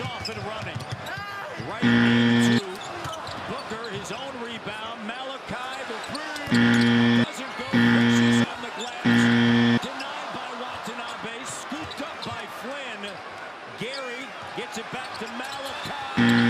off and running. Right into Booker, his own rebound. Malachi, the three. Doesn't go. Misses on the glass. Denied by Watanabe. Scooped up by Flynn. Gary gets it back to Malachi.